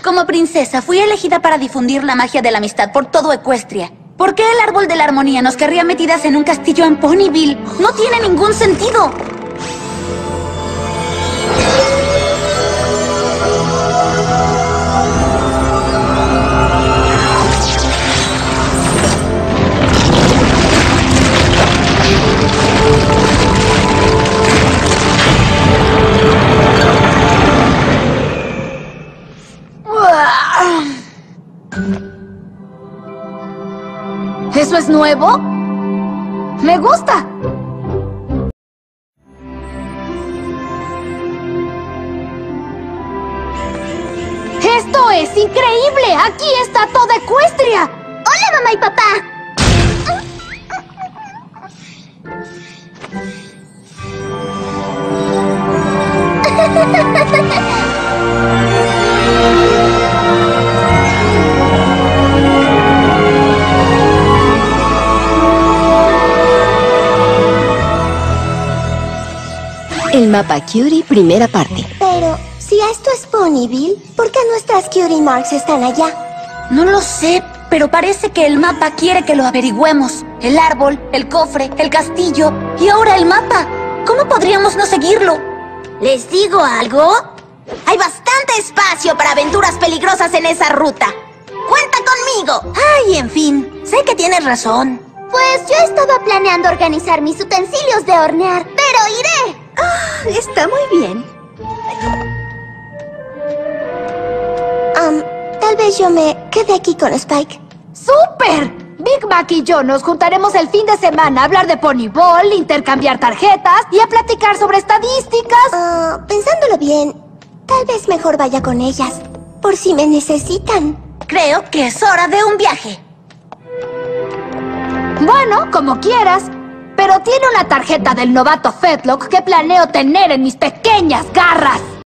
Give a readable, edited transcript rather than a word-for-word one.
Como princesa, fui elegida para difundir la magia de la amistad por todo Equestria. ¿Por qué el árbol de la armonía nos querría metidas en un castillo en Ponyville? ¡No tiene ningún sentido! ¿Eso es nuevo? ¡Me gusta! ¡Esto es increíble! ¡Aquí está toda Equestria! ¡Hola, mamá y papá! El mapa Cutie, primera parte. Pero, si esto es Ponyville, ¿por qué nuestras Cutie Marks están allá? No lo sé, pero parece que el mapa quiere que lo averigüemos. El árbol, el cofre, el castillo y ahora el mapa. ¿Cómo podríamos no seguirlo? ¿Les digo algo? Hay bastante espacio para aventuras peligrosas en esa ruta. ¡Cuenta conmigo! Ay, en fin, sé que tienes razón. Pues yo estaba planeando organizar mis utensilios de hornear, pero iré. Está muy bien. Tal vez yo me quede aquí con Spike. ¡Súper! Big Mac y yo nos juntaremos el fin de semana a hablar de Ponyball, intercambiar tarjetas y a platicar sobre estadísticas. Pensándolo bien, tal vez mejor vaya con ellas, por si me necesitan. Creo que es hora de un viaje. Bueno, como quieras, pero tiene una tarjeta del novato Fetlock que planeo tener en mis pequeñas garras.